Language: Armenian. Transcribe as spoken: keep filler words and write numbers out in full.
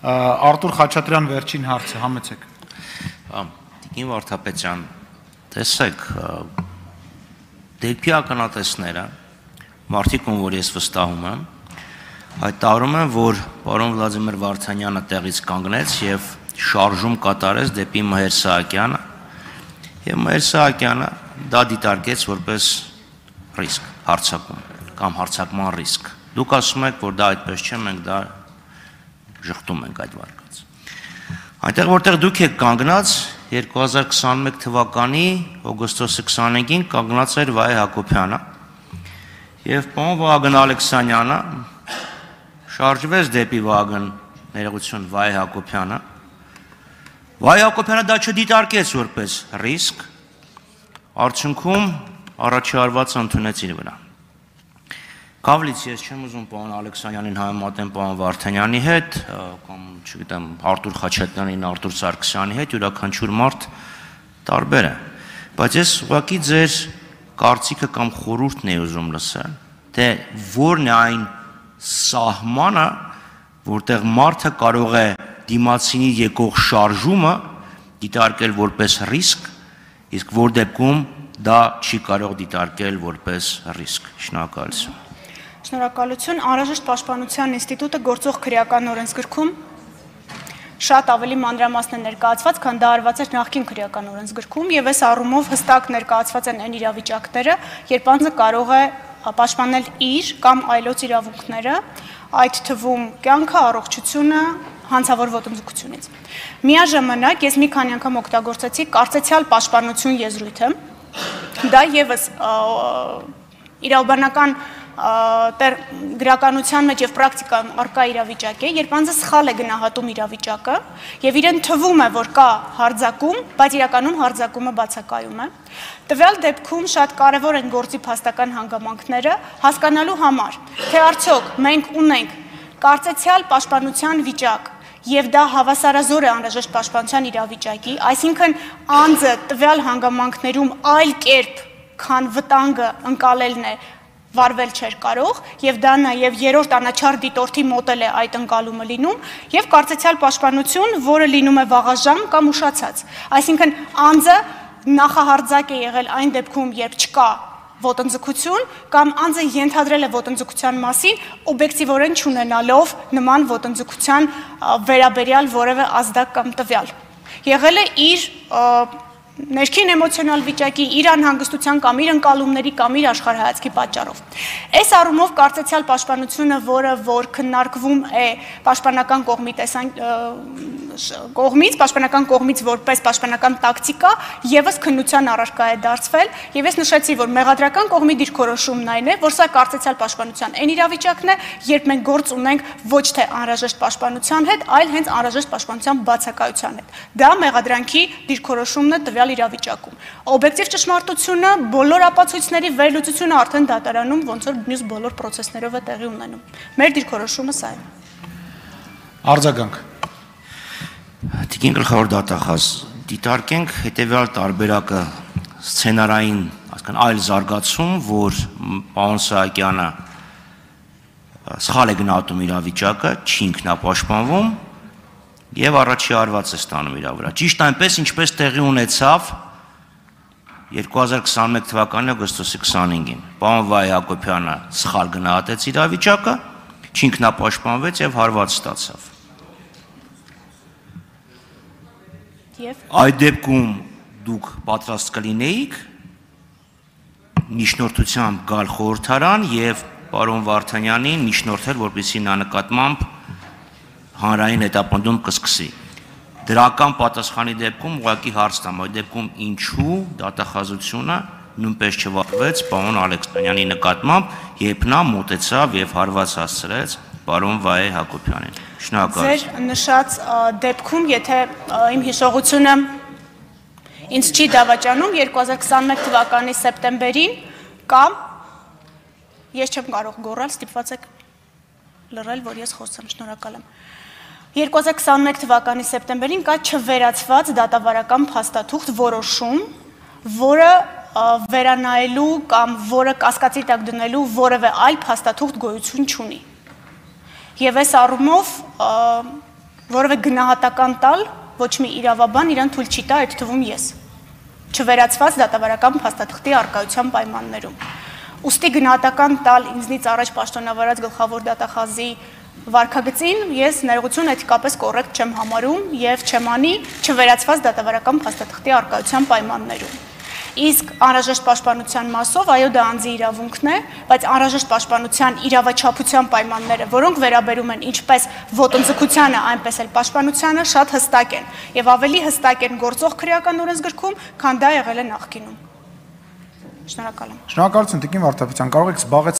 Արտուր Խաչատրյան վերջին հարցը, համեցեք։ Տիկին Վարդապետյան, տեսեք, դեպի ականատեսները, մարդիկ, ում որ ես վստահում եմ, հայտարարում են, որ պարոն Վլադիմիր Վարդանյանը տեղից կանգնեց և շարժում կատարեց դեպի Մհեր Սահակյանը, և Մհեր Սահակյանը դա դիտարկեց որպես ռիսկ, հարձակում կամ հարձակման ռիսկ։ Դուք ասում եք, որ դա այդպես չէ, մենք դա ժխտում ենք այդ վարկած։ Այնտեղ, որտեղ դուք եք կանգնած, երկու հազար քսանմեկ թվականի օգոստոսի քսանինին կանգնած էր Վահե Հակոբյանը և պարոն Վահագն Ալեքսանյանը շարժվեց դեպի Վահագն ներողություն Վահե Հակոբյանը։ Վահե Հակոբյանը դա չդիտարկեց որպես ռիսկ, արդյունքում առաջարված ընդունեց իր վրա։ Կավլից ես չեմ ուզում պարոն Ալեքսանյանին համեմատեմ պարոն Վարդանյանի հետ, կամ չգիտեմ Արտուր Խաչատրյանին Արտուր Սարգսյանի հետ, յուրաքանչյուր մարդ տարբեր է, բայց ես ուղղակի ձեր կարծիքը կամ խորհուրդն էի ուզում լսել, թե որն է այն սահմանը, որտեղ մարդը կարող է դիմացինի եկող շարժումը դիտարկել որպես ռիսկ, իսկ որ դեպքում դա չի կարող դիտարկել որպես ռիսկ։ Շնորհակալություն։ Շնորհակալություն, անհրաժեշտ պաշտպանության ինստիտուտը գործող քրեական օրենսգրքում շատ ավելի մանրամասն է ներկայացված, քան դա արված էր նախկին քրեական օրենսգրքում, եւ այս առումով հստակ ներկայացված են այն իրավիճակները, երբ անձը կարող է պաշտպանել իր կամ այլոց իրավունքները, այդ թվում կյանքը, առողջությունը, հանցավոր ոտնձգությունից։ Միաժամանակ ես մի քանի անգամ օգտագործեցի կարծեցյալ պաշտպանություն եզրույթը, դա եւս իրավաբանական գրականության մեջ եւ պրակտիկայում առկա իրավիճակ է, երբ անձը սխալ է գնահատում իրավիճակը եւ իրեն թվում է, որ կա հարձակում, բայց իրականում հարձակումը բացակայում է։ Տվյալ դեպքում շատ կարեւոր են գործի փաստական հանգամանքները հասկանալու համար, թե արդյոք մենք ունենք կարծեցյալ պաշտպանության վիճակ եւ դա հավասարազոր է անհրաժեշտ պաշտպանության իրավիճակի, այսինքն անձը տվյալ հանգամանքներում այլ կերպ, քան վտանգը ընկալելն է, վարվել չէր կարող, եւ դա նաեւ երրորդ անաչառ դիտորդի մոդել է այդ ընկալումը լինում, եւ կարծեցյալ պաշտպանություն, որը լինում է վաղաժամ կամ ուշացած։ Այսինքն անձը նախահարձակ է եղել այն դեպքում, երբ չկա ոտնձգություն, կամ անձը ենթադրել է ոտնձգության մասին, օբյեկտիվորեն չունենալով նման ոտնձգության վերաբերյալ որևէ ազդակ կամ տվյալ։ Եղել է իր ներքին էմոցիոնալ վիճակի, իր անհանգստության կամ իր ընկալումների կամ իր աշխարհայացքի պատճառով։ Այս առումով կարծեցյալ պաշտպանությունը, որը որ քննարկվում է պաշտպանական կողմի տեսան կողմից, պաշտպանական կողմից որպես պաշտպանական տակտիկա, եւս քննության առարկա է դարձվել, եւ ես նշեցի, որ մեղադրական կողմի դիրքորոշումն այն է, որ սա կարծեցյալ պաշտպանության այն իրավիճակն է, երբ մենք գործ ունենք ոչ թե անհրաժեշտ պաշտպանության հետ, այլ հենց անհրաժեշտ պաշտպանության բացակայության հետ։ Դա մեղադրանքի դիրքորոշումն է տվյալ իրավիճակում։ Օբյեկտիվ ճշմարտությունը, բոլոր ապացույցների վերլուծությունը արդեն դատարանում ոնց որ մյուս բոլոր process-ներով է տեղի ունենում։ Մեր դիրքորոշումը սա է։ Արձագանք։ Տիկին գլխավոր դատախազ, դիտարկենք հետևյալ տարբերակը սցենարային, այսինքն այլ զարգացում, որ պարոն Սահակյանը սխալ է գնահատում իրավիճակը, չի ինքնապաշտպանվում եւ առաջի արված է ստանում իր վրա։ Ճիշտ այնպես, ինչպես տեղի ունեցավ երկու հազար քսանմեկ թվականի օգոստոսի քսանինին։ Պարոն Վահե Հակոբյանը սխալ գնահատեց իրավիճակը, չինքնապաշտպանվեց եւ հարված ստացավ։ Եվ այդ դեպքում դուք պատրաստ կլինեիք միջնորդությամբ գալ խորհրդարան եւ պարոն Վարդանյանին միջնորդել, որպեսզի նա նկատմամբ հանրային հետապնդում կսկսի։ Դրական պատասխանի դեպքում ուղղակի հարց տամ, այդ դեպքում ինչու դատախազությունը նույնպես չվարվեց պարոն Ալեքսանյանի նկատմամբ, երբ նա մոտեցավ եւ հարված հասցրեց պարոն Վահե Հակոբյանին։ Շնորհակալություն։ Ձեր նշած դեպքում, եթե իմ հիշողությունը ինձ չի դավաճանում, երկու հազար քսանմեկ թվականի սեպտեմբերին կամ ես չեմ կարող գոռալ, ստիպված եք լռել, որ ես խոսեմ, շնորհակալ եմ։ երկու հազար քսանմեկ թվականի սեպտեմբերին կա չվերացված դատավարական փաստաթուղթ որոշում, որը վերանայելու կամ որը կասկածի տակ դնելու որևէ այլ փաստաթուղթ գոյություն չունի։ Եվ այս առումով որովհետեւ գնահատական տալ ոչ մի իրավաբան իրան թույլ չի տա, այդ թվում ես, չվերացված դատավարական փաստաթղթի արկայության պայմաններում։ Ուստի գնահատական տալ ինձնից առաջ պաշտոնավարած գլխավոր դատախազի վարքագծին ես ներողություն էթիկապես կոռեկտ չեմ համարում եւ չեմ անի չվերացված դատավարական փաստաթղթի արկայության պայմաններում։ Իսկ անհրաժեշտ պաշտպանության մասով, այո, դա անձի իրավունքն է, բայց անհրաժեշտ պաշտպանության իրավաչափության պայմանները, որոնք վերաբերում են ինչպես ոտնձգությանը, այնպես էլ պաշտպանությանը, շատ հստակ են եւ ավելի հստակ են գործող քրեական օրենսգրքում, քան դա եղել է նախկինում։ Շնորհակալ եմ։ Շնորհակալություն, Տիկին Վարդապետյան, կարող եք զբաղեցնել